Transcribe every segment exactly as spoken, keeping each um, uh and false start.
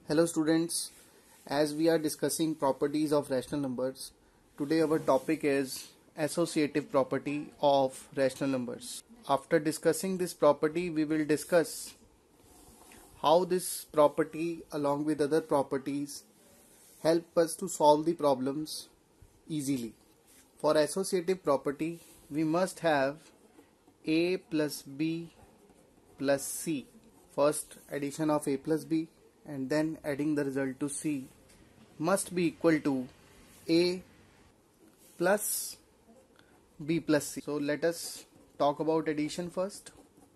Hello students, as we are discussing properties of rational numbers, today our topic is associative property of rational numbers. After discussing this property, we will discuss how this property along with other properties help us to solve the problems easily. For associative property, we must have A plus B plus C. First addition of A plus B and then adding the result to C must be equal to A plus B plus C. So let us talk about addition first.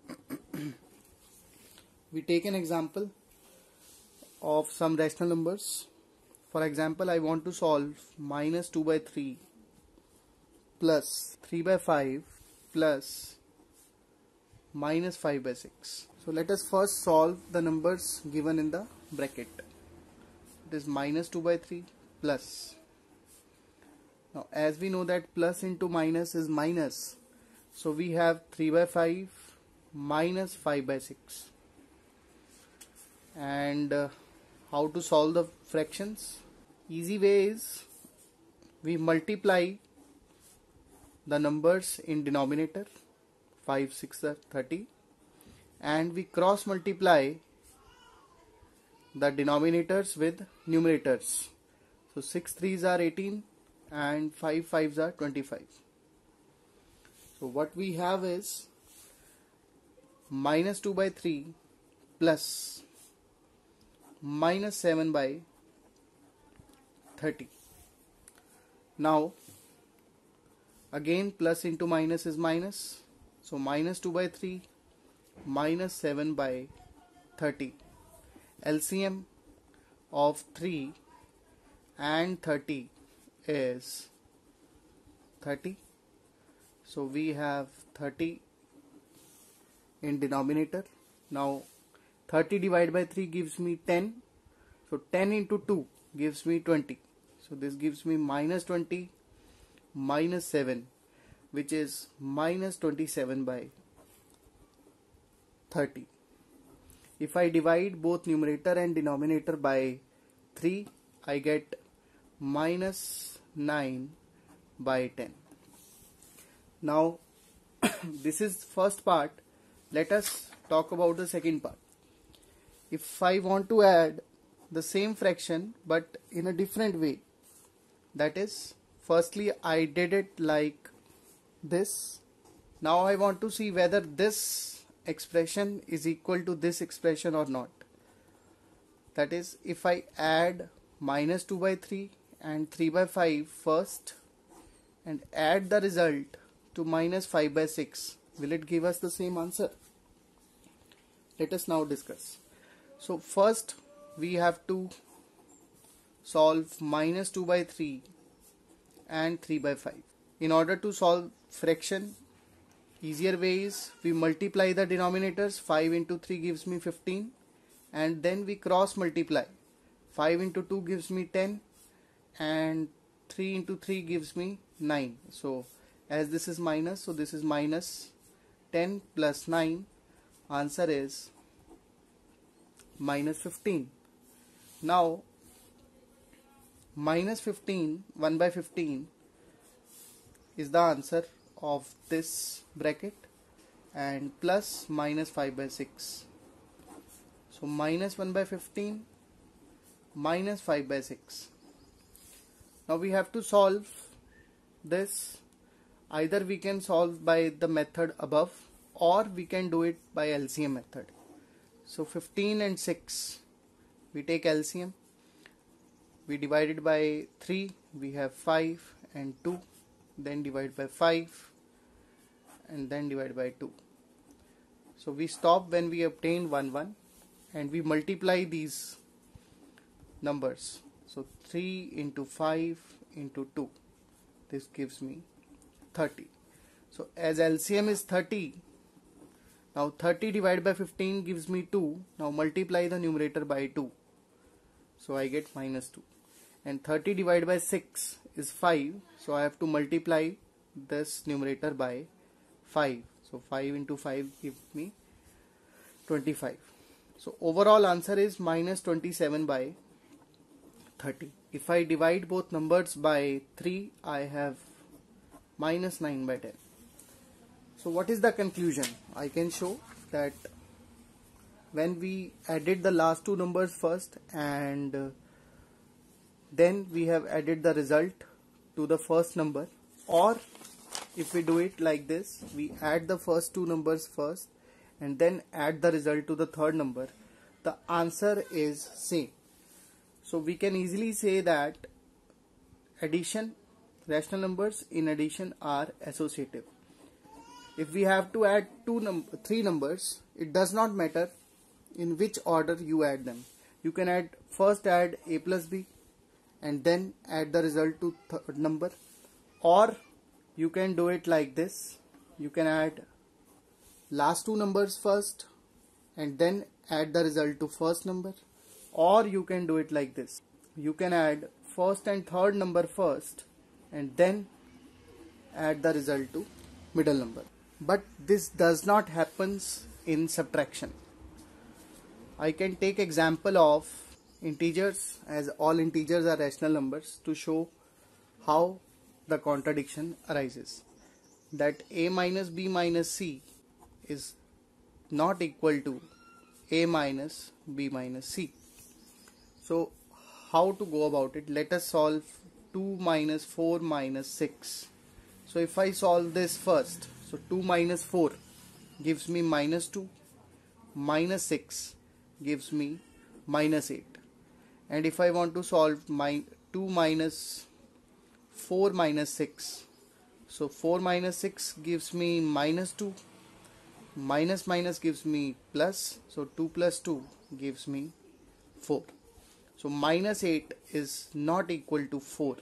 We take an example of some rational numbers. For example, I want to solve minus two by three plus three by five plus minus five by six. So let us first solve the numbers given in the bracket. It is minus two by three plus. Now as we know that plus into minus is minus, so we have three by five minus five by six. And uh, how to solve the fractions? Easy way is we multiply the numbers in denominator, five, six are thirty, and we cross multiply the denominators with numerators. So six threes are eighteen and five fives are twenty-five. So what we have is minus two by three plus minus seven by thirty. Now again plus into minus is minus, so minus two by three minus seven by thirty. L C M of three and thirty is thirty. So we have thirty in denominator. Now thirty divided by three gives me ten. So ten into two gives me twenty. So this gives me minus twenty minus seven, which is minus twenty-seven by thirty. If I divide both numerator and denominator by three, I get minus nine by ten. Now this is first part. Let us talk about the second part. If I want to add the same fraction but in a different way, that is, firstly I did it like this. Now I want to see whether this expression is equal to this expression or not. That is, if I add minus two by three and three by five first and add the result to minus five by six, will it give us the same answer? Let us now discuss. So first we have to solve minus two by three and three by five. In order to solve fraction, easier way is we multiply the denominators. five into three gives me fifteen, and then we cross multiply. five into two gives me ten and three into three gives me nine. So as this is minus, so this is minus ten plus nine. Answer is minus fifteen. Now minus fifteen, one by fifteen is the answer of this bracket, and plus minus five by six. So minus one by fifteen minus five by six. Now we have to solve this. Either we can solve by the method above or we can do it by L C M method. So fifteen and six, we take L C M. We divide it by three, we have five and two, then divide by five and then divide by two. So we stop when we obtain one one and we multiply these numbers. So three into five into two, this gives me thirty. So as L C M is thirty, now thirty divided by fifteen gives me two. Now multiply the numerator by two, so I get minus two. And thirty divided by six is five, so I have to multiply this numerator by five. So five into five gives me twenty-five. So overall answer is minus twenty-seven by thirty. If I divide both numbers by three, I have minus nine by ten. So what is the conclusion? I can show that when we added the last two numbers first and uh, then we have added the result to the first number, or if we do it like this, we add the first two numbers first and then add the result to the third number, the answer is same. So we can easily say that addition, rational numbers in addition are associative. If we have to add two num three numbers, it does not matter in which order you add them. You can add first add a plus b and then add the result to third number, or you can do it like this. You can add last two numbers first and then add the result to first number, or you can do it like this. You can add first and third number first and then add the result to middle number. But this does not happens in subtraction. I can take example of integers, as all integers are rational numbers, to show how the contradiction arises. That a minus b minus c is not equal to a minus b minus c. So how to go about it? Let us solve two minus four minus six. So if I solve this first, so two minus four gives me minus two, minus six gives me minus eight. And if I want to solve my two minus four minus six, so four minus six gives me minus two, minus minus gives me plus, so two plus two gives me four. So minus eight is not equal to four.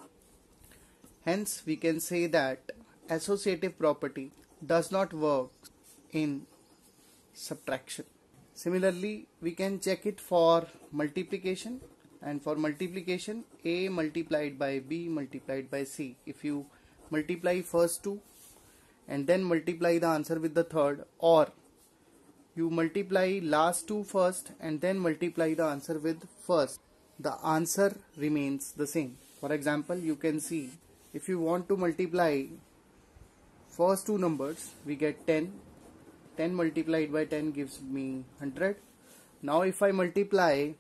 Hence we can say that associative property does not work in subtraction. Similarly, we can check it for multiplication, and for multiplication a multiplied by b multiplied by c. If you multiply first two and then multiply the answer with the third, or you multiply last two first and then multiply the answer with first, the answer remains the same. For example, you can see if you want to multiply first two numbers, we get ten. ten multiplied by ten gives me one hundred. Now if I multiply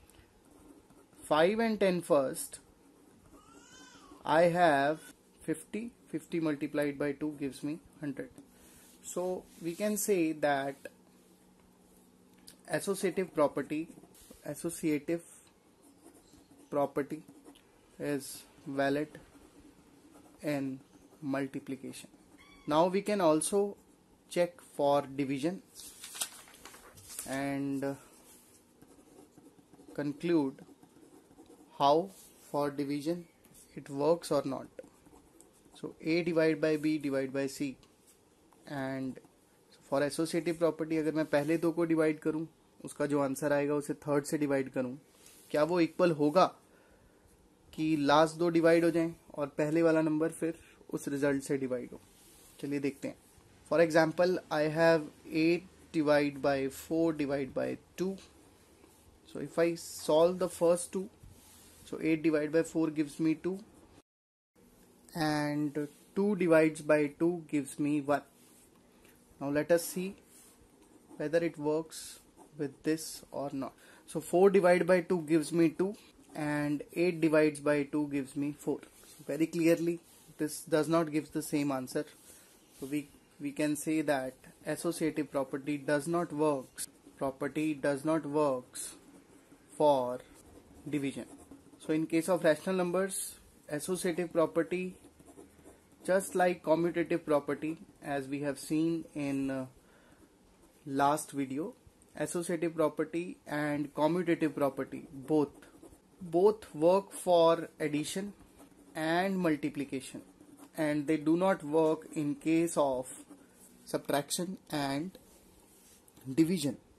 five and ten first, I have fifty. fifty multiplied by two gives me one hundred. So we can say that associative property associative property is valid in multiplication. Now we can also check for division and conclude how for division it works or not. So a divided by b divided by c, and for associative property अगर मैं पहले दो को divide करूं, उसका जो answer आएगा उसे थर्ड से डिवाइड करूं, क्या वो इक्वल होगा कि लास्ट दो डिवाइड हो जाएं और पहले वाला नंबर फिर उस रिजल्ट से डिवाइड हो? चलिए देखते हैं. For example, I have eight divided by four divided by two. So if I solve the first two, so eight divided by four gives me two, and two divides by two gives me one. Now let us see whether it works with this or not. So four divided by two gives me two, and eight divides by two gives me four. So very clearly this does not give the same answer. So we we can say that associative property does not works property does not works for division. So in case of rational numbers, associative property, just like commutative property, as we have seen in uh, last video, associative property and commutative property both both work for addition and multiplication, and they do not work in case of subtraction and division.